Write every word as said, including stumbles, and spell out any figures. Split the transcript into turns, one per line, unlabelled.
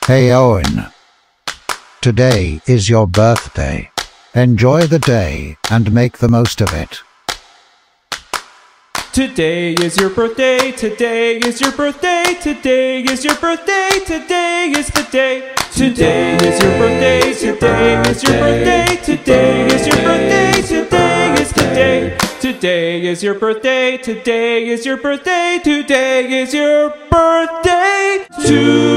Hey Owen, today is your birthday. Enjoy the day and make the most of it.
Today is your birthday, today is your birthday, today is your birthday, today is the day. Today is your birthday, today is your birthday, today is your birthday, today is the day. Today is your birthday, today is your birthday, today is your birthday.